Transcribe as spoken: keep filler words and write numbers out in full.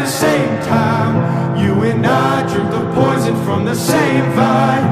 the same time. You and I drink the poison from the same vine.